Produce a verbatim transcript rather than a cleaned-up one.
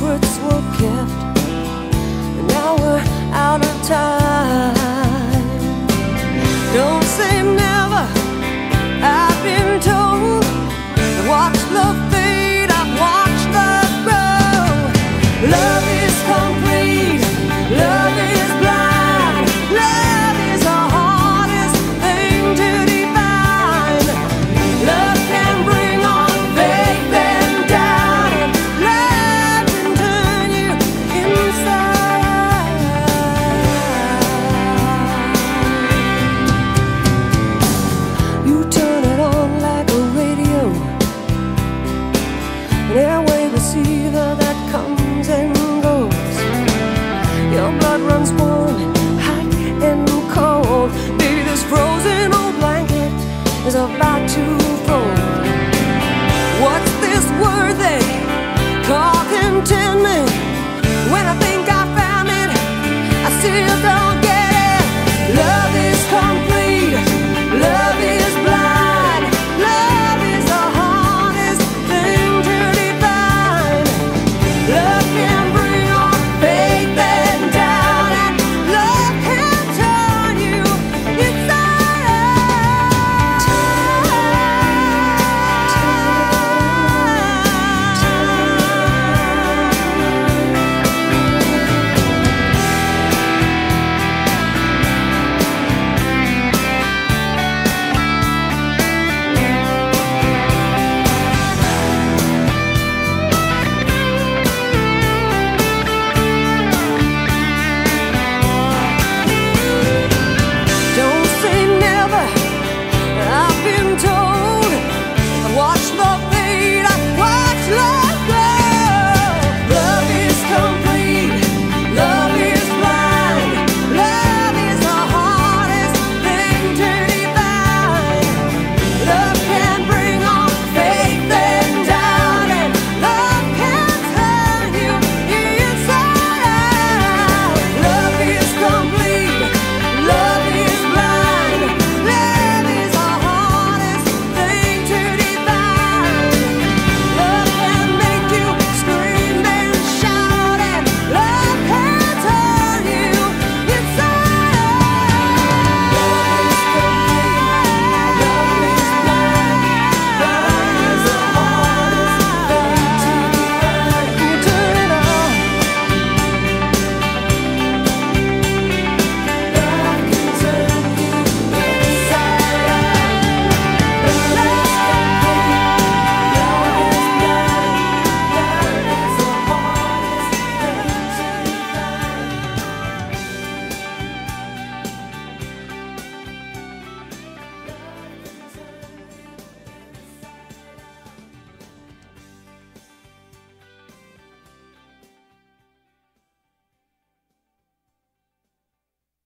secrets were kept, and now we're out of time. Don't say never, I've been told. Watch love fade, I've watched love grow. Love is complete, love is blind, love is the hardest thing to define. Love can bring on faith and doubt, and love can turn you inside. You turn it on like a radio, an airwave receiver that comes and